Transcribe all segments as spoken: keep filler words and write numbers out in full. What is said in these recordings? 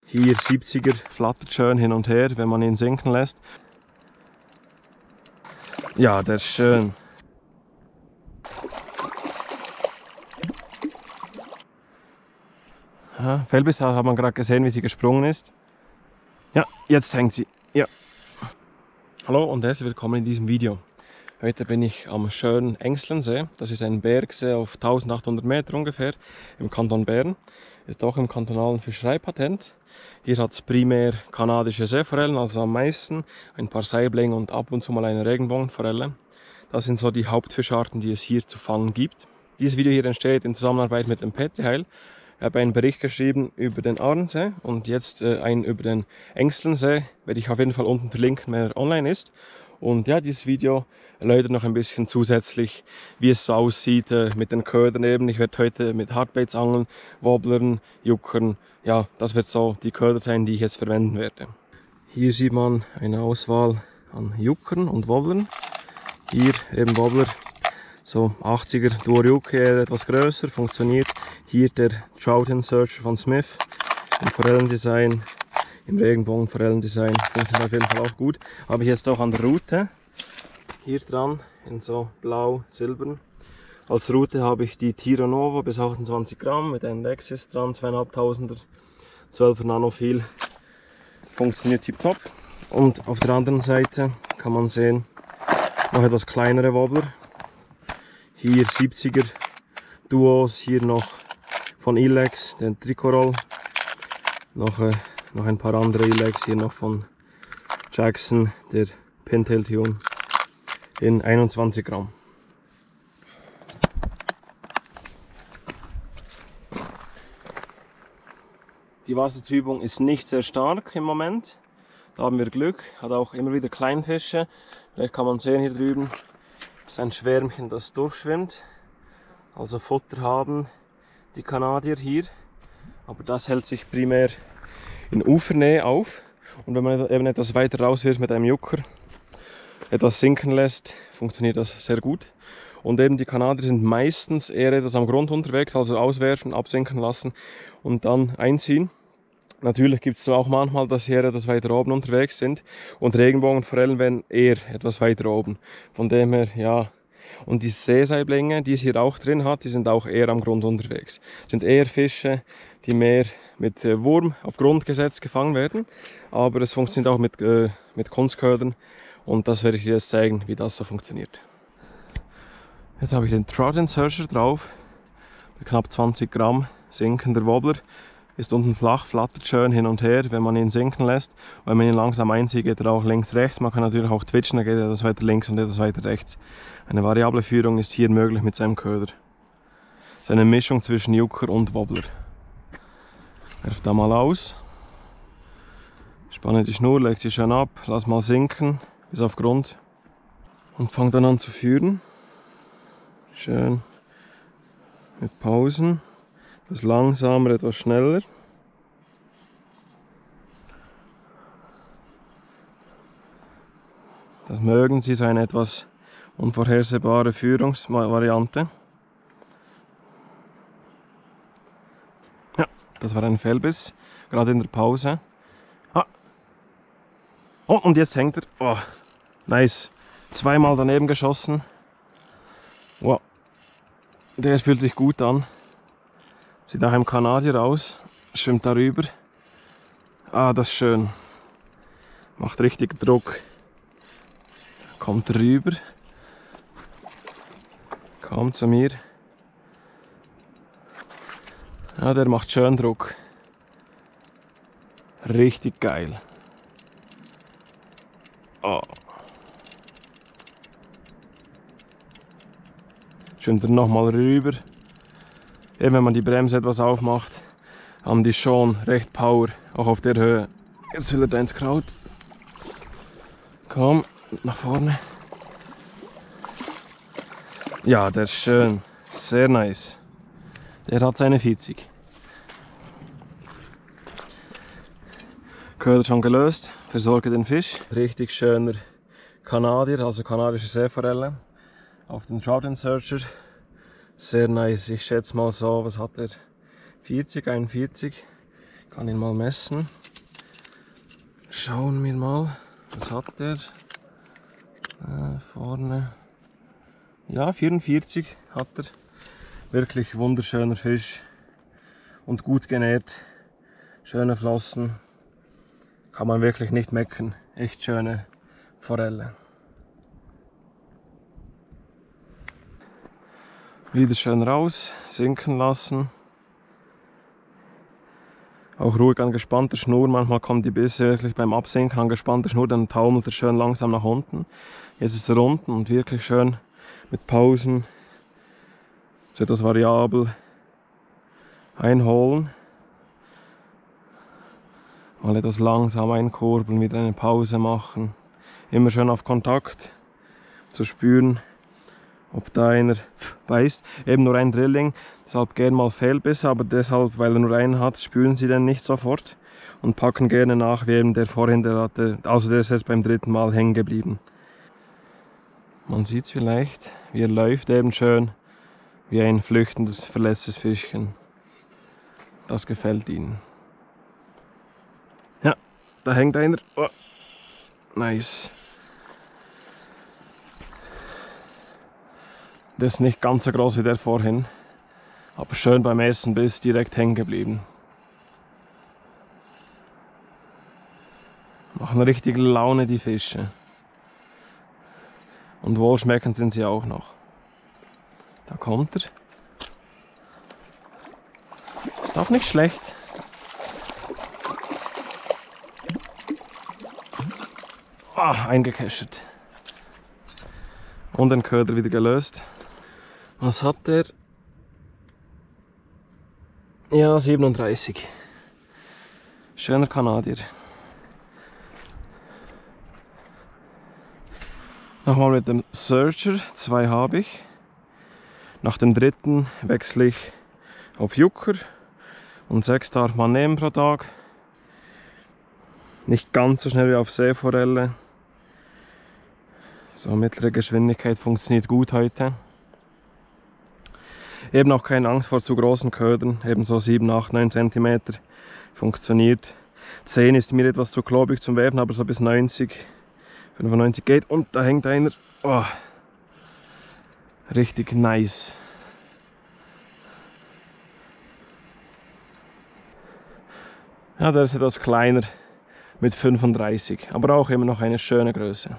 Hier siebziger flattert schön hin und her, wenn man ihn sinken lässt. Ja, der ist schön. Ja, Felbiss hat man gerade gesehen, wie sie gesprungen ist. Ja, jetzt hängt sie. Ja. Hallo und herzlich willkommen in diesem Video. Heute bin ich am schönen Engslensee. Das ist ein Bergsee auf eintausendachthundert Meter ungefähr im Kanton Bern. Ist auch im kantonalen Fischereipatent. Hier hat es primär kanadische Seeforellen, also am meisten. Ein paar Saiblinge und ab und zu mal eine Regenbogenforelle. Das sind so die Hauptfischarten, die es hier zu fangen gibt. Dieses Video hier entsteht in Zusammenarbeit mit dem Petri Heil. Ich habe einen Bericht geschrieben über den Ahrensee und jetzt äh, einen über den Engslensee. Werde ich auf jeden Fall unten verlinken, wenn er online ist. Und ja, dieses Video erläutert noch ein bisschen zusätzlich, wie es so aussieht äh, mit den Ködern eben. Ich werde heute mit Hardbaits angeln, Wobblern, Juckern. Ja, das wird so die Köder sein, die ich jetzt verwenden werde. Hier sieht man eine Auswahl an Juckern und Wobblern. Hier eben Wobbler. So achtziger Duo Yucca, eher etwas größer, funktioniert. Hier der Trout Searcher von Smith im Forellendesign, im Regenbogenforellendesign, funktioniert auf jeden Fall auch gut. Habe ich jetzt auch an der Rute, hier dran in so blau, silbern. Als Rute habe ich die Tiro Novo bis achtundzwanzig Gramm mit einem Lexus dran, zweitausendfünfhunderter, zwölfer Nanofiel, funktioniert tiptop. Und auf der anderen Seite kann man sehen, noch etwas kleinere Wobbler. Hier siebziger Duos, hier noch von Ilex, den Tricorol. Noch, äh, noch ein paar andere Ilex, hier noch von Jackson, der Pintail Tune in einundzwanzig Gramm. Die Wassertrübung ist nicht sehr stark im Moment. Da haben wir Glück, hat auch immer wieder Kleinfische. Vielleicht kann man sehen hier drüben, ist ein Schwärmchen, das durchschwimmt. Also Futter haben die Kanadier hier. Aber das hält sich primär in Ufernähe auf. Und wenn man eben etwas weiter raus wird mit einem Jucker, etwas sinken lässt, funktioniert das sehr gut. Und eben die Kanadier sind meistens eher etwas am Grund unterwegs, also auswerfen, absinken lassen und dann einziehen. Natürlich gibt es auch manchmal, dass sie eher etwas weiter oben unterwegs sind und Regenbogenforellen werden eher etwas weiter oben. Von dem her, ja. Und die Seesaiblinge, die es hier auch drin hat, die sind auch eher am Grund unterwegs. Das sind eher Fische, die mehr mit Wurm auf Grund gesetzt gefangen werden. Aber es funktioniert auch mit, äh, mit Kunstködern und das werde ich dir jetzt zeigen, wie das so funktioniert. Jetzt habe ich den Trout Searcher drauf, knapp zwanzig Gramm sinkender Wobbler. Ist unten flach, flattert schön hin und her, wenn man ihn sinken lässt. Und wenn man ihn langsam einzieht, geht er auch links, rechts. Man kann natürlich auch twitchen, dann geht er etwas weiter links und etwas weiter rechts. Eine variable Führung ist hier möglich mit seinem Köder. Das ist eine Mischung zwischen Jucker und Wobbler. Werf da mal aus. Spanne die Schnur, leg sie schön ab, lass mal sinken bis auf Grund. Und fang dann an zu führen. Schön mit Pausen. Etwas langsamer, etwas schneller. Das mögen sie, so eine etwas unvorhersehbare Führungsvariante. Ja, das war ein Felbiss, gerade in der Pause. Ah. Oh, und jetzt hängt er. Oh, nice. Zweimal daneben geschossen. Wow. Der fühlt sich gut an. Sieht nach einem Kanadier aus, schwimmt darüber. Ah, das ist schön. Macht richtig Druck. Kommt rüber. Kommt zu mir. Ja, der macht schön Druck. Richtig geil. Oh. Schwimmt er nochmal rüber. Eben wenn man die Bremse etwas aufmacht, haben die schon recht Power, auch auf der Höhe. Jetzt will er da ins Kraut. Komm, nach vorne. Ja, der ist schön. Sehr nice. Der hat seine vierzig. Köder schon gelöst, versorge den Fisch. Richtig schöner Kanadier, also kanadische Seeforelle. Auf den Trout Searcher. Sehr nice, ich schätze mal so, was hat er? vierzig, einundvierzig. kann ihn mal messen. Schauen wir mal, was hat der? Äh, vorne. Ja, vierundvierzig hat er. Wirklich wunderschöner Fisch und gut genährt. Schöne Flossen. Kann man wirklich nicht meckern. Echt schöne Forelle. Wieder schön raus, sinken lassen. Auch ruhig an gespannter Schnur. Manchmal kommen die Bisse wirklich beim Absinken an gespannter Schnur, dann taumelt er schön langsam nach unten. Jetzt ist er unten und wirklich schön mit Pausen, so etwas variabel einholen. Mal etwas langsam einkurbeln, wieder eine Pause machen. Immer schön auf Kontakt zu spüren, ob da einer beißt. Eben nur ein Drilling, deshalb gerne mal Fehlbisse, aber deshalb, weil er nur einen hat, spüren sie den nicht sofort und packen gerne nach, wie eben der vorhin, der hatte, also der ist jetzt beim dritten Mal hängen geblieben. Man sieht es vielleicht, wie er läuft, eben schön wie ein flüchtendes, verletztes Fischchen. Das gefällt ihnen. Ja, da hängt einer. Oh, nice. Der ist nicht ganz so groß wie der vorhin, aber schön beim ersten Biss direkt hängen geblieben. Machen richtig Laune die Fische. Und wohlschmeckend sind sie auch noch. Da kommt er. Ist doch nicht schlecht. Ah, eingekeschert. Und den Köder wieder gelöst. Was hat der? Ja, siebenunddreißig. Schöner Kanadier. Nochmal mit dem Searcher, zwei habe ich. Nach dem dritten wechsle ich auf Jucker und sechs darf man nehmen pro Tag. Nicht ganz so schnell wie auf Seeforelle. So, mittlere Geschwindigkeit funktioniert gut heute. Eben auch keine Angst vor zu großen Ködern, ebenso sieben, acht, neun Zentimeter funktioniert. zehn ist mir etwas zu klobig zum Werfen, aber so bis neunzig, fünfundneunzig geht. Und da hängt einer. Oh, richtig nice. Ja, der ist etwas kleiner mit fünfunddreißig, aber auch immer noch eine schöne Größe.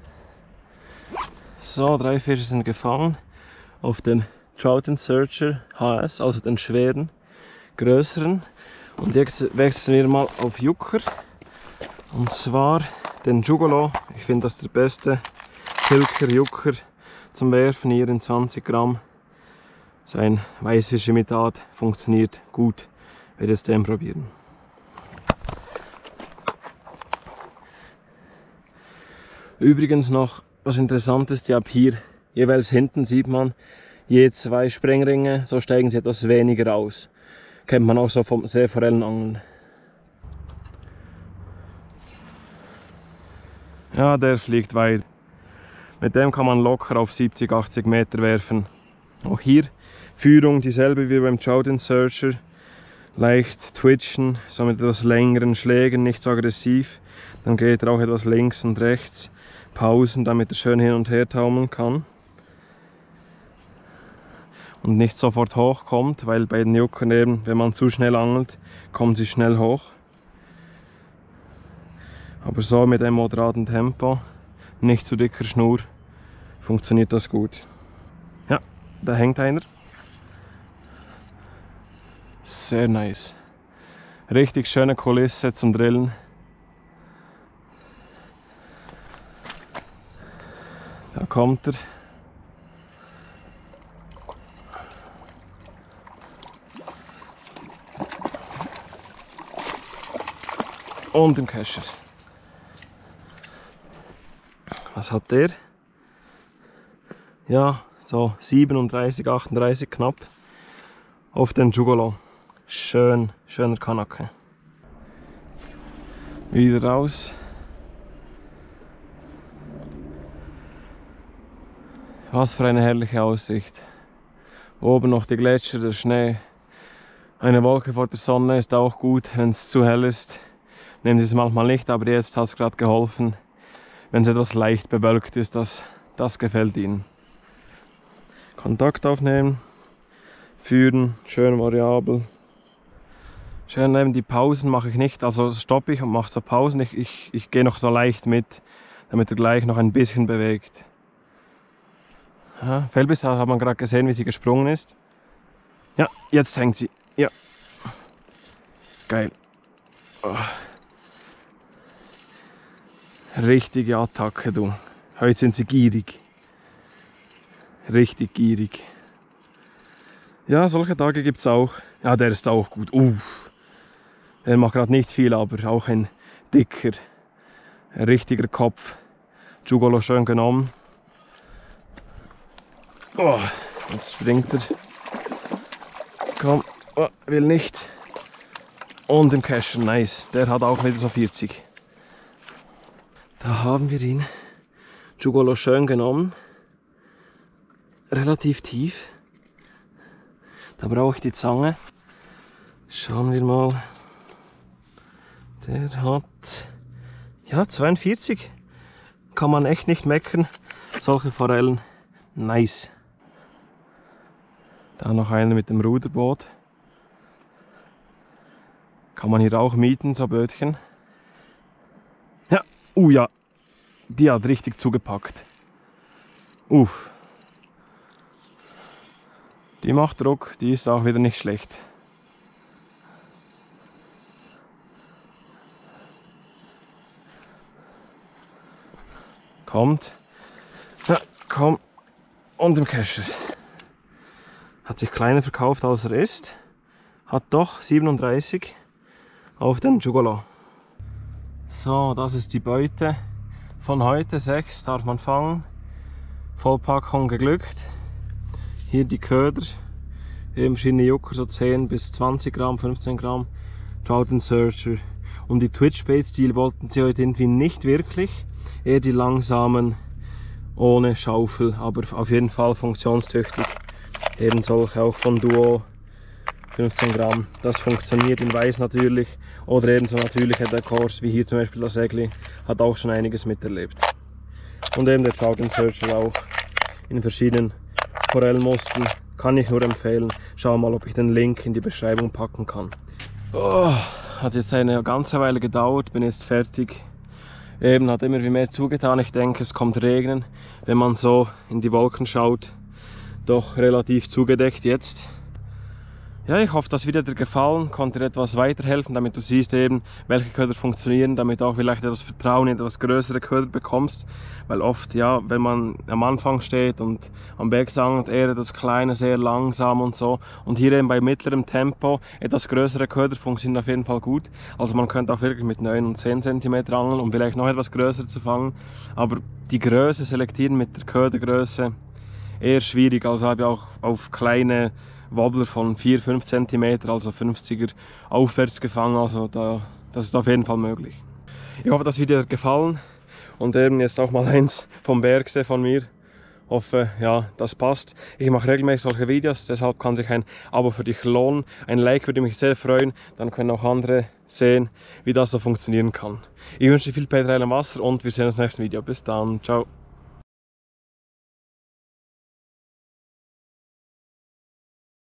So, drei Fische sind gefangen auf den Trout Searcher H S, also den schweren, größeren. Und jetzt wechseln wir mal auf Jucker. Und zwar den Jugolo. Ich finde das der beste Pilker Jucker zum Werfen, hier in zwanzig Gramm. Sein Weißfischimitat funktioniert gut. Ich werde jetzt den probieren. Übrigens noch was interessant ist, ja, ab hier jeweils hinten sieht man je zwei Sprengringe, so steigen sie etwas weniger aus. Kennt man auch so vom Seeforellenangeln. Ja, der fliegt weit. Mit dem kann man locker auf siebzig, achtzig Meter werfen. Auch hier Führung dieselbe wie beim Trout Searcher. Leicht twitchen, so mit etwas längeren Schlägen, nicht so aggressiv. Dann geht er auch etwas links und rechts. Pausen, damit er schön hin und her taumeln kann. Und nicht sofort hochkommt, weil bei den Juckern eben, wenn man zu schnell angelt, kommen sie schnell hoch. Aber so mit einem moderaten Tempo, nicht zu dicker Schnur, funktioniert das gut. Ja, da hängt einer. Sehr nice. Richtig schöne Kulisse zum Drillen. Da kommt er. Und im Kescher. Was hat der? Ja, so siebenunddreißig, achtunddreißig knapp. Auf den Jugolo. Schön, schöner Kanake. Wieder raus. Was für eine herrliche Aussicht. Oben noch die Gletscher, der Schnee. Eine Wolke vor der Sonne ist auch gut, wenn es zu hell ist. Nehmen Sie es manchmal nicht, aber jetzt hat es gerade geholfen. Wenn es etwas leicht bewölkt ist, das, das gefällt Ihnen. Kontakt aufnehmen, führen, schön variabel. Schön eben die Pausen mache ich nicht, also stoppe ich und mache so Pausen. Ich, ich, ich gehe noch so leicht mit, damit er gleich noch ein bisschen bewegt. Ja, Felbis hat man gerade gesehen, wie sie gesprungen ist. Ja, jetzt hängt sie. Ja. Geil. Oh. Richtige Attacke, du. Heute sind sie gierig. Richtig gierig. Ja, solche Tage gibt es auch. Ja, der ist auch gut. Uff. Der macht gerade nicht viel, aber auch ein dicker, ein richtiger Kopf. Giugolo schön genommen. Oh, jetzt springt er. Komm, oh, will nicht. Und im Kescher, nice. Der hat auch wieder so vierzig. Da haben wir ihn. Giugolo schön genommen. Relativ tief. Da brauche ich die Zange. Schauen wir mal. Der hat ja zweiundvierzig. Kann man echt nicht meckern. Solche Forellen, nice. Da noch einer mit dem Ruderboot. Kann man hier auch mieten, so Bötchen. Ja, uh ja, die hat richtig zugepackt. Uff. Die macht Druck, die ist auch wieder nicht schlecht. Kommt. Ja, komm. Und im Kescher. Hat sich kleiner verkauft als er ist. Hat doch siebenunddreißig auf den Giugolo. So, das ist die Beute von heute. sechs darf man fangen. Vollpackung geglückt. Hier die Köder. Eben verschiedene Jucker, so zehn bis zwanzig Gramm, fünfzehn Gramm. Trout and Searcher. Und die Twitch Baits, die wollten sie heute irgendwie nicht wirklich. Eher die langsamen, ohne Schaufel, aber auf jeden Fall funktionstüchtig. Eben solche auch von Duo, fünfzehn Gramm. Das funktioniert in weiß natürlich. Oder eben so natürliche Dekors, wie hier zum Beispiel das Egli, hat auch schon einiges miterlebt. Und eben der Trout and Searcher auch in verschiedenen Forellenmustern. Kann ich nur empfehlen. Schau mal, ob ich den Link in die Beschreibung packen kann. Oh, hat jetzt eine ganze Weile gedauert, bin jetzt fertig. Eben hat immer wie mehr zugetan. Ich denke, es kommt Regnen, wenn man so in die Wolken schaut. Doch relativ zugedeckt jetzt. Ja, ich hoffe, das wird dir gefallen, konnte dir etwas weiterhelfen, damit du siehst eben, welche Köder funktionieren, damit du auch vielleicht etwas Vertrauen in etwas größere Köder bekommst. Weil oft, ja, wenn man am Anfang steht und am Berg angelt, eher das Kleine, sehr langsam und so. Und hier eben bei mittlerem Tempo, etwas größere Köder funktionieren auf jeden Fall gut. Also man könnte auch wirklich mit neun und zehn Zentimeter angeln, um vielleicht noch etwas größer zu fangen. Aber die Größe selektieren mit der Ködergröße eher schwierig. Also habe ich auch auf kleine Wobbler von vier, fünf Zentimeter, also fünfziger aufwärts gefangen, also da, das ist auf jeden Fall möglich. Ich hoffe, das wird dir gefallen und eben jetzt auch mal eins vom Bergsee von mir. Hoffe, ja, das passt. Ich mache regelmäßig solche Videos, deshalb kann sich ein Abo für dich lohnen. Ein Like würde mich sehr freuen, dann können auch andere sehen, wie das so funktionieren kann. Ich wünsche dir viel Peterheil am Wasser und wir sehen uns im nächsten Video. Bis dann, ciao.